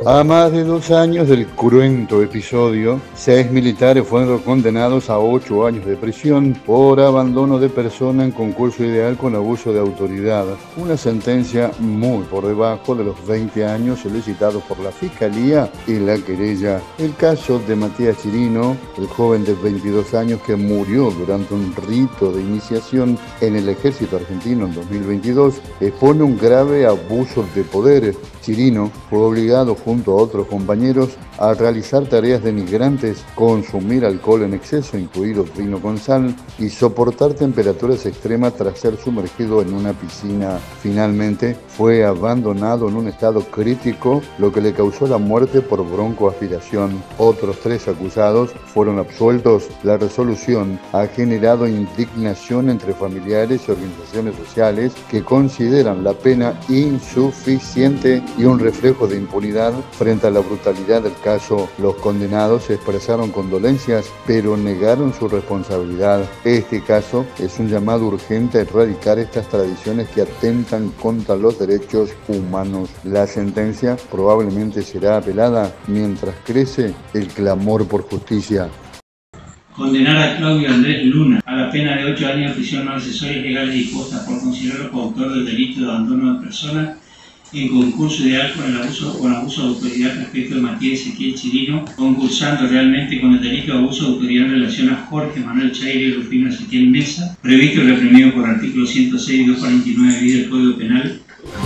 A más de 2 años del cruento episodio, 6 militares fueron condenados a 8 años de prisión por abandono de persona en concurso ideal con abuso de autoridad. Una sentencia muy por debajo de los 20 años solicitados por la Fiscalía y la querella. El caso de Matías Chirino, el joven de 22 años que murió durante un rito de iniciación en el ejército argentino en 2022, expone un grave abuso de poder. Chirino fue obligado junto a otros compañeros a realizar tareas denigrantes, consumir alcohol en exceso, incluido vino con sal, y soportar temperaturas extremas tras ser sumergido en una piscina. Finalmente, fue abandonado en un estado crítico, lo que le causó la muerte por broncoaspiración. Otros 3 acusados fueron absueltos. La resolución ha generado indignación entre familiares y organizaciones sociales que consideran la pena insuficiente y un reflejo de impunidad frente a la brutalidad del caso. Los condenados expresaron condolencias, pero negaron su responsabilidad. Este caso es un llamado urgente a erradicar estas tradiciones que atentan contra los derechos humanos. La sentencia probablemente será apelada mientras crece el clamor por justicia. Condenar a Claudio Andrés Luna a la pena de 8 años de prisión no accesorias legales dispuestas por considerarlo coautor del delito de abandono de persona en concurso ideal con abuso de autoridad respecto de Matías Ezequiel Chirino, concursando realmente con el delito de abuso de autoridad en relación a Jorge Manuel Chaire y Rufino Ezequiel Mesa, previsto y reprimido por artículo 106 y 249 del Código Penal.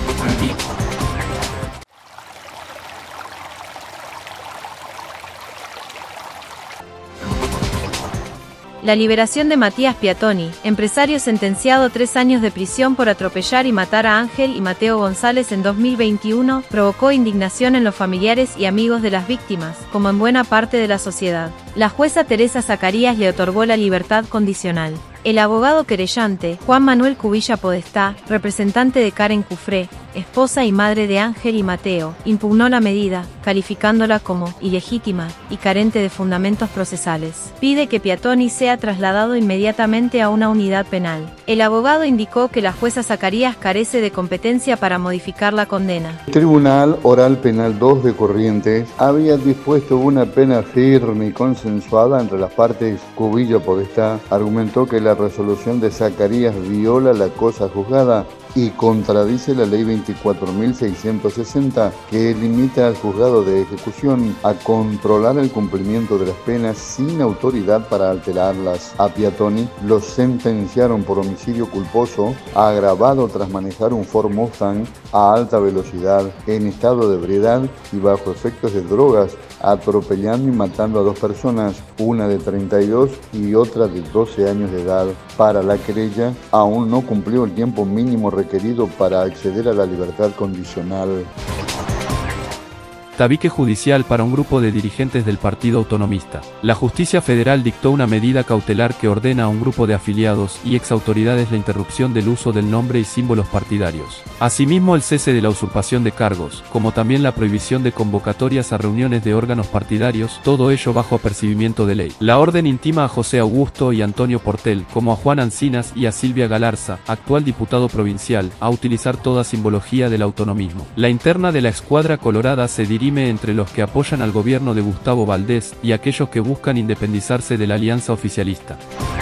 La liberación de Matías Piattoni, empresario sentenciado a 3 años de prisión por atropellar y matar a Ángel y Mateo González en 2021, provocó indignación en los familiares y amigos de las víctimas, como en buena parte de la sociedad. La jueza Teresa Zacarías le otorgó la libertad condicional. El abogado querellante, Juan Manuel Cubilla Podestá, representante de Karen Cufré, esposa y madre de Ángel y Mateo, impugnó la medida, calificándola como ilegítima y carente de fundamentos procesales. Pide que Piattoni sea trasladado inmediatamente a una unidad penal. El abogado indicó que la jueza Zacarías carece de competencia para modificar la condena. El Tribunal Oral Penal 2 de Corrientes había dispuesto una pena firme y consensuada entre las partes. Cubilla Podestá argumentó que la resolución de Zacarías viola la cosa juzgada y contradice la ley 24.660, que limita al juzgado de ejecución a controlar el cumplimiento de las penas sin autoridad para alterarlas. A Piattoni lo sentenciaron por homicidio culposo agravado tras manejar un Ford Mustang a alta velocidad, en estado de ebriedad y bajo efectos de drogas, atropellando y matando a 2 personas, una de 32 y otra de 12 años de edad. Para la querella, aún no cumplió el tiempo mínimo requerido para acceder a la libertad condicional. Tabique judicial para un grupo de dirigentes del Partido Autonomista. La Justicia Federal dictó una medida cautelar que ordena a un grupo de afiliados y exautoridades la interrupción del uso del nombre y símbolos partidarios. Asimismo, el cese de la usurpación de cargos, como también la prohibición de convocatorias a reuniones de órganos partidarios, todo ello bajo apercibimiento de ley. La orden intima a José Augusto y Antonio Portel, como a Juan Ancinas y a Silvia Galarza, actual diputado provincial, a utilizar toda simbología del autonomismo. La interna de la Escuadra Colorada se dirime entre los que apoyan al gobierno de Gustavo Valdés y aquellos que buscan independizarse de la alianza oficialista.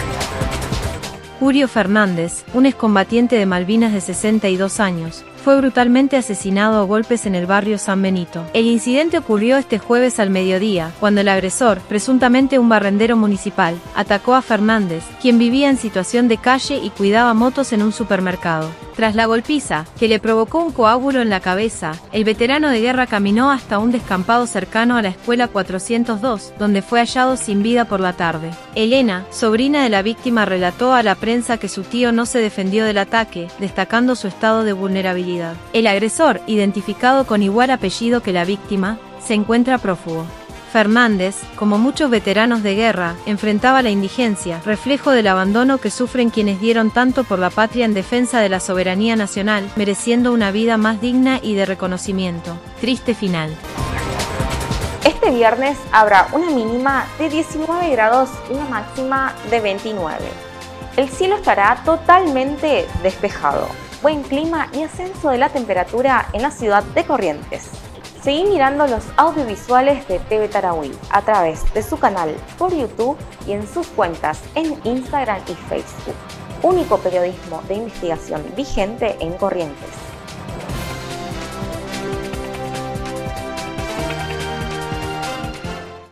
Julio Fernández, un excombatiente de Malvinas de 62 años, fue brutalmente asesinado a golpes en el barrio San Benito. El incidente ocurrió este jueves al mediodía, cuando el agresor, presuntamente un barrendero municipal, atacó a Fernández, quien vivía en situación de calle y cuidaba motos en un supermercado. Tras la golpiza, que le provocó un coágulo en la cabeza, el veterano de guerra caminó hasta un descampado cercano a la escuela 402, donde fue hallado sin vida por la tarde. Elena, sobrina de la víctima, relató a la prensa que su tío no se defendió del ataque, destacando su estado de vulnerabilidad. El agresor, identificado con igual apellido que la víctima, se encuentra prófugo. Fernández, como muchos veteranos de guerra, enfrentaba la indigencia, reflejo del abandono que sufren quienes dieron tanto por la patria en defensa de la soberanía nacional, mereciendo una vida más digna y de reconocimiento. Triste final. Este viernes habrá una mínima de 19 grados y una máxima de 29. El cielo estará totalmente despejado. Buen clima y ascenso de la temperatura en la ciudad de Corrientes. Seguí mirando los audiovisuales de TV Tarahui a través de su canal por YouTube y en sus cuentas en Instagram y Facebook. Único periodismo de investigación vigente en Corrientes.